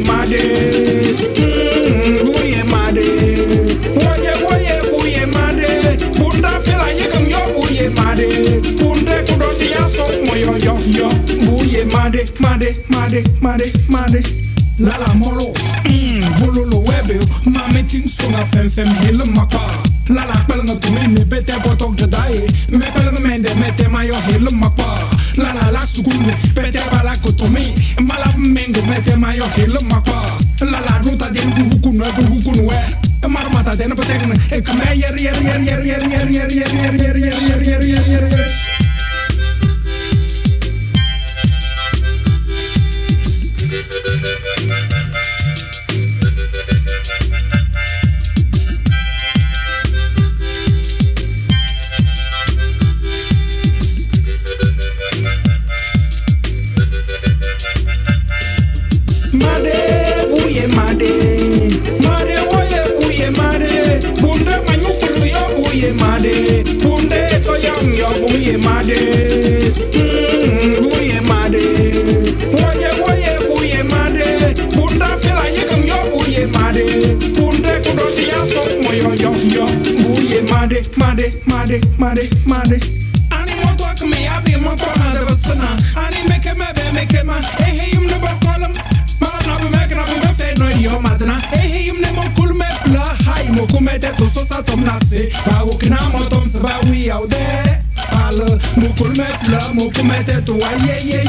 made. Buye made. Buye made. Bunda fela yekam yo buye made. Bunde kudoti ya so moyo yo. Buye made. Lala molo. Bololo webe. Mame ting songa fem hele makwa. Lala pelanga tumine bete botok jadaye. Me pelanga mende mete mayo hele makwa. Lala la sukune bete bala kotomi. Mala mengo mete mayo hele makwa. Lala ruta den hukunu we. Marmata den patekne. Ekame yer. Bunde so young yo buye made. Buye made. Buye made. Bunda fela yekam yo buye made. Bunde kudoti ya so moyo yo. Buye made. Ani mo talk me abi mo ko na de basana. Ani make me. Hey yum ne ba kolam. Mala na be make na be fe no yo madna. Hey yum ne mo kul me fla. Hai mo kumete to so sa tom na se. Ba wo kna mo tom se ba we out there. Ala mo kul me fla mo kumete to yeah.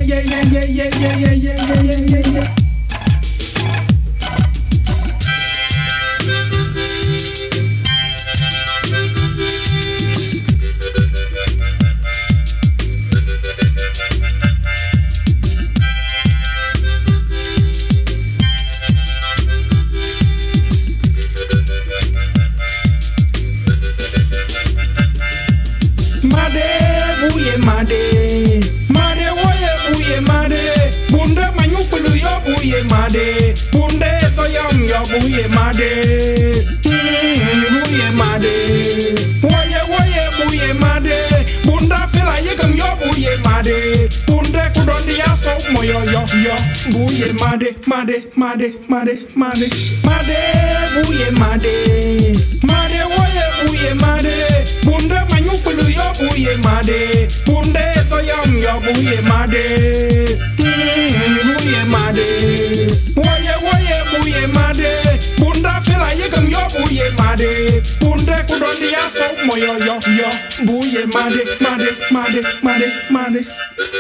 Bunde manyupulu yo buye made. Bunde so yam yo buye made. Buye made. Buye made. Bunda fela yekam yo buye made. Bunde kudoti ya so moyo yo. Buye made. Buye made. Bunde manyupulu yo buye made. Bunde so yam yo buye made. Buye made. Bunda fela yekam yo buye made. Bunde kudoti ya so moyo yo. Buye made.